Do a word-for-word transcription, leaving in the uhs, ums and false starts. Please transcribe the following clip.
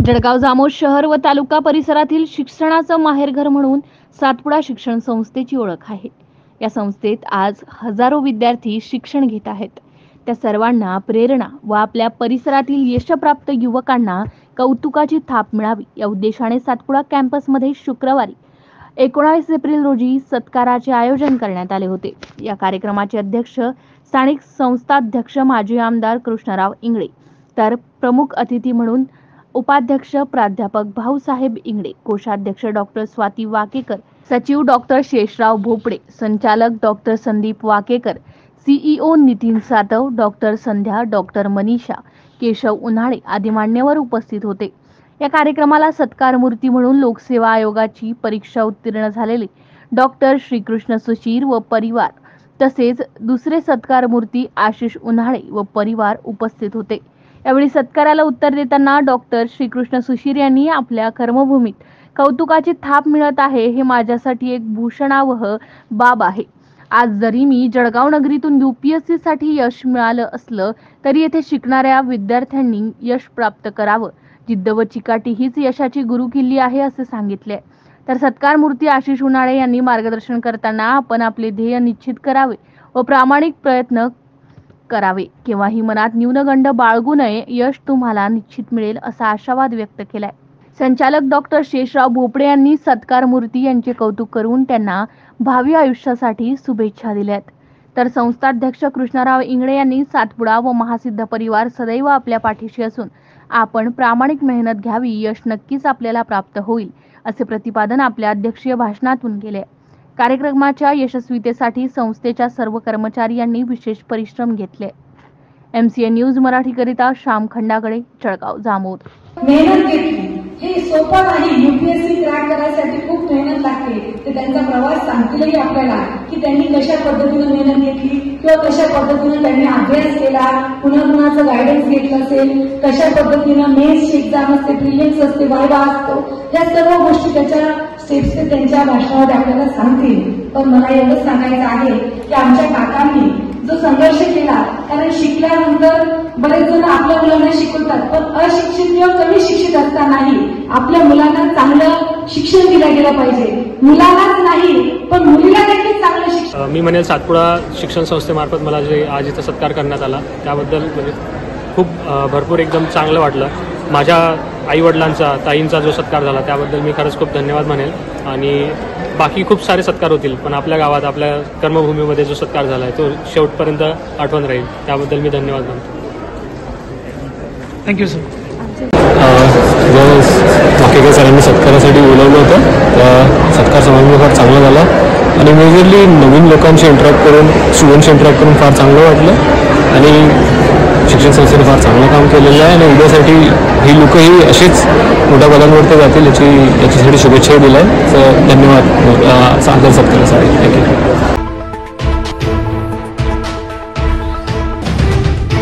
जळगाव जामोद शहर व तालुका परिसरातील शिक्षणाचं माहेरघर म्हणून सातपुडा शिक्षण संस्थेची ओळख आहे। या संस्थेत आज हजारो विद्यार्थी शिक्षण घेत आहेत। त्या सर्वांना प्रेरणा व आपल्या परिसरातील यशप्राप्त युवकांना कौतुकाची थाप मिळावी या उद्देशाने सातपुडा कॅम्पसमध्ये शुक्रवारी एकोणीस एप्रिल रोजी सत्काराचे आयोजन करण्यात आले होते। या कार्यक्रमाचे अध्यक्ष स्थानिक संस्थाध्यक्ष माजी आमदार कृष्णराव इंगळे, तर प्रमुख अतिथी म्हणून उपाध्यक्ष प्राध्यापक भाऊसाहेब इंगळे, कोषाध्यक्ष डॉक्टर स्वाती वाकेकर, सचिव डॉक्टर शेषराव भोपळे, संचालक doctor Sandeep Wakekar, CEO Nitin Satav, doctor Sandhya, doctor Manisha, Keshav Unhale आदी मान्यवर उपस्थित होते। या कार्यक्रमाला सत्कार मूर्ती म्हणून लोकसेवा आयोगाची परीक्षा उत्तीर्ण झालेले डॉक्टर श्रीकृष्ण सुशीर व परिवार तसेच दुसरे सत्कार मूर्ती आशिष उन्हाळे व परिवार उपस्थित होते। यावेळी सत्काराला उत्तर देताना डॉक्टर श्रीकृष्ण सुशीर यांनी आपल्या कर्मभूमीत कौतुकाची थाप मिळत आहे हे माझ्यासाठी एक भूषणावह बाब आहे। आज जरी मी जळगाव नगरीतून यूपीएससी साठी यश मिळालं असलं तरी येथे शिकणाऱ्या विद्यार्थ्यांनी यश प्राप्त करावं, जिद्द व चिकाटी हीच यशाची गुरुकिल्ली आहे असे सांगितले। तर सत्कार मूर्ती आशिष उन्हाळे यांनी मार्गदर्शन करताना आपण आपले ध्येय निश्चित करावे व प्रामाणिक प्रयत्न करावे, केव्हाही मनात न्यूनगंड बाळगू नये, यश तुम्हाला निश्चित मिळेल असा आशावाद व्यक्त केलाय। संचालक डॉक्टर शेषराव भोपळे यांनी सत्कार मूर्ती यांचे कौतुक करून त्यांना भावी आयुष्यासाठी शुभेच्छा दिल्यात। तर संस्थाध्यक्ष कृष्णराव इंगळे यांनी सातपुडा व महासिद्ध परिवार सदैव आपल्या पाठीशी असून आपण प्रामाणिक मेहनत घ्यावी, यश नक्कीच आपल्याला प्राप्त होईल असे प्रतिपादन आपल्या अध्यक्षीय भाषणातून केले। कार्यक्रमाच्या यशस्वीतेसाठी संस्थेच्या सर्व कर्मचारी यांनी विशेष परिश्रम घेतले। एमसीए न्यूज मराठी करिता श्याम खंडागळे, जळगाव जामोद। मेहनत घेतली हे सोपं नाही। यूपीएससी क्रॅक करायसाठी खूप मेहनत लागते। ते त्यांचा प्रवास सांगतीलही आपल्याला की त्यांनी कशा पद्धतीने मेहनत घेतली किंवा कशा पद्धतीने त्यांनी अभ्यास केला, पुन्हा कुणाचं गायडन्स घेतलं असेल, कशा पद्धतीने मेन्सची एक्झाम असते, प्रिलिम्स असते, वायवा असतो, या सर्व गोष्टी त्याच्या स्टेप्स ते त्यांच्या भाषणामध्ये आपल्याला सांगतील। पण मला एवढंच सांगायचं आहे की आमच्या काकांनी जो संघर्ष केला, कारण शिकल्यानंतर बरेच जण आपल्या मुलांना शिकवतात, पण अशिक्षित किंवा कमी शिक्षित असतानाही आपल्या मुलांना चांगलं शिक्षण दिलं गेलं पाहिजे। मुलालाच नाही पण मुलीला देखील चांगलं शिक्षण। मी म्हणेल सातपुडा शिक्षण संस्थेमार्फत मला जे आज इथं सत्कार करण्यात आला त्याबद्दल म्हणजे खूप भरपूर एकदम चांगलं वाटलं। माझ्या आईवडिलांचा, ताईंचा जो सत्कार झाला त्याबद्दल मी खरंच खूप धन्यवाद मानेल। आणि बाकी खूप सारे सत्कार होतील, पण आपल्या गावात आपल्या कर्मभूमीमध्ये जो सत्कार झाला आहे तो शेवटपर्यंत आठवण राहील, त्याबद्दल मी धन्यवाद मानतो। Thank you sir. वाकेकर सरांनी सत्कारासाठी बोलवलं होतं, त्या सत्कार समारंभ फार चांगला झाला आणि मेजरली नवीन लोकांशी इंटरॅक्ट करून, स्टुडंटशी इंटरॅक्ट करून फार चांगलं वाटलं आणि शिक्षण संस्थेने फार चांगलं काम केलेलं आहे आणि उद्यासाठी ही लोकंही अशीच मोठ्या पदांवरती जातील याची याच्यासाठी शुभेच्छा दिल्या। तर धन्यवाद सादर सत्कारासाठी। थँक्यू।